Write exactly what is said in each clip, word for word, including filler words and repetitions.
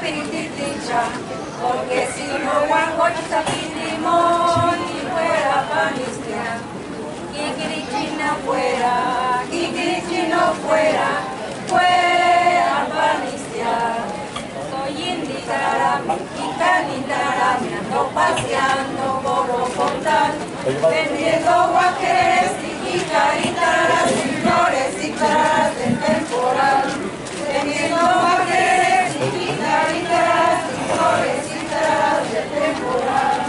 tititicha, porque si no guangocha limón y fuera panistia, kikirichina fuera, kikirichino fuera, fuera panistia. Soy indígena, mexicana, me ando paseando por Bogotá, vendiendo guajeres y jicaritas y flores y caras del temporal. Vendiendo guajeres y jicaritas y flores y caras del temporal.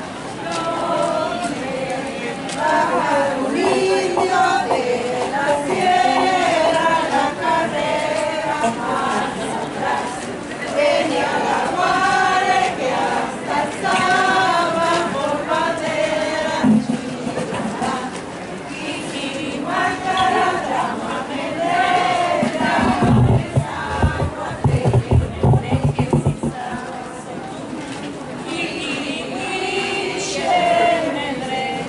Baja un indio de la sierra, la carrera más atrás. Venía la guardia que hasta alzaba por bandera chilena. Y marcara drama medera, desaguate de que exista. Y Shemendre.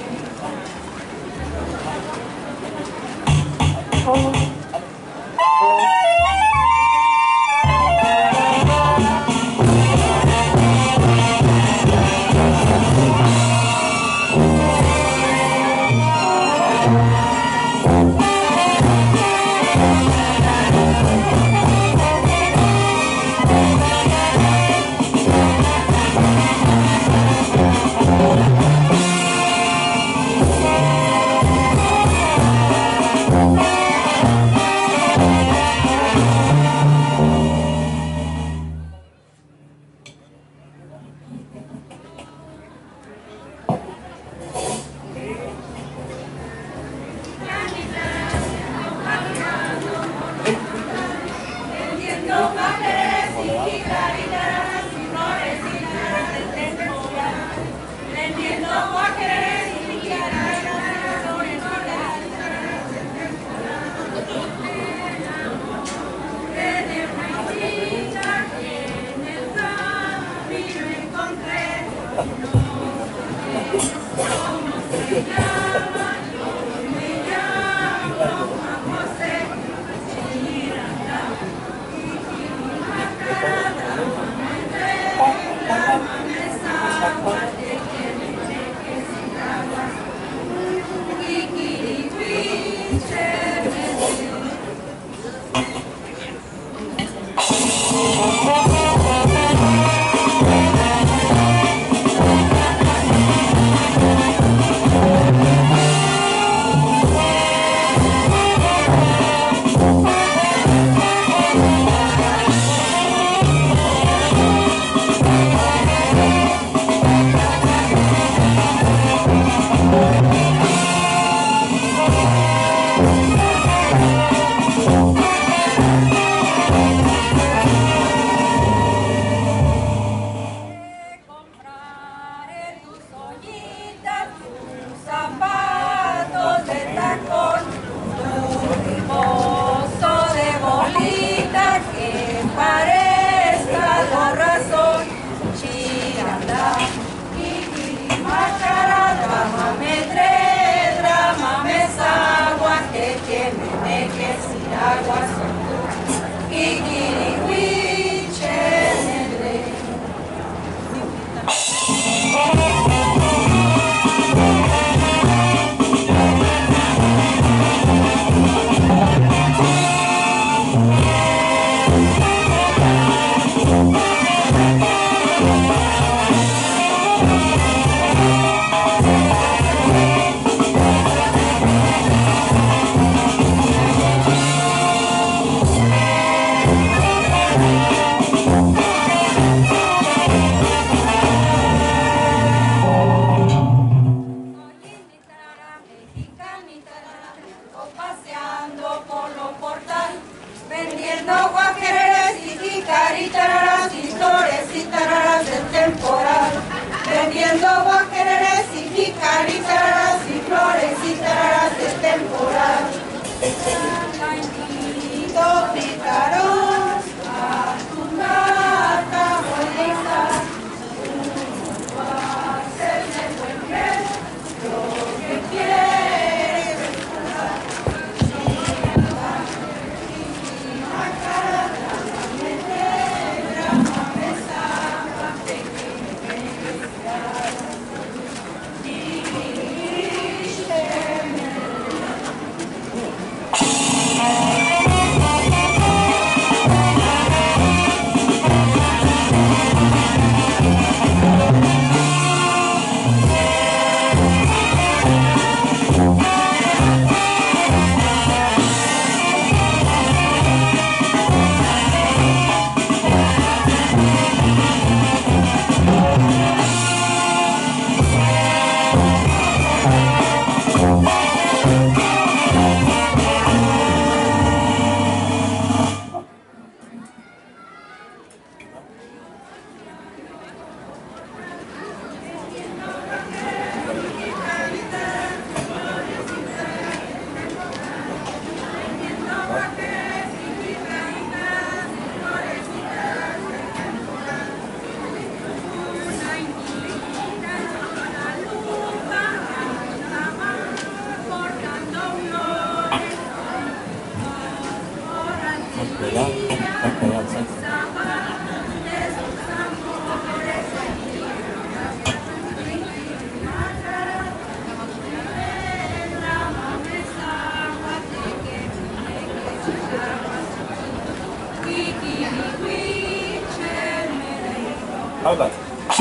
How about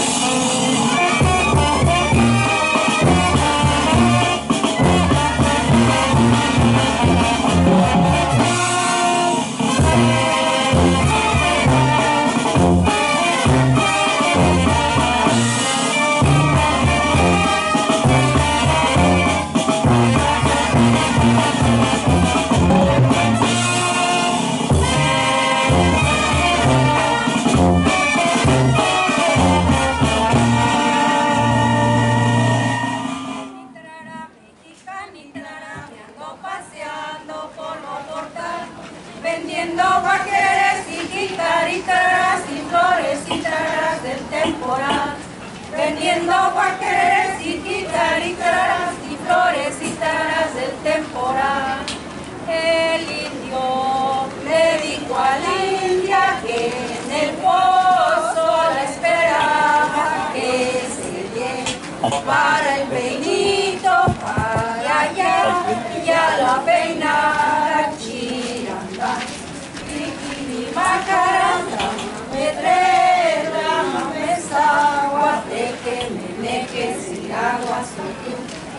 vendiendo paquetes y guitarritas y flores y taras del temporal. Vendiendo paquetes y guitarritas y flores y taras del temporal. El indio le dijo a la india que en el pozo la esperaba, que se lleve para el peinito para allá y a la peinada chiranda. Kikiri macaranda, pedrera, mamesa, guateque, meneque, silagua, suyo.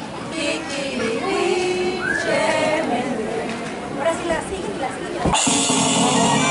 Kikiri, chemendre. Ahora sí la sigue, la sigue.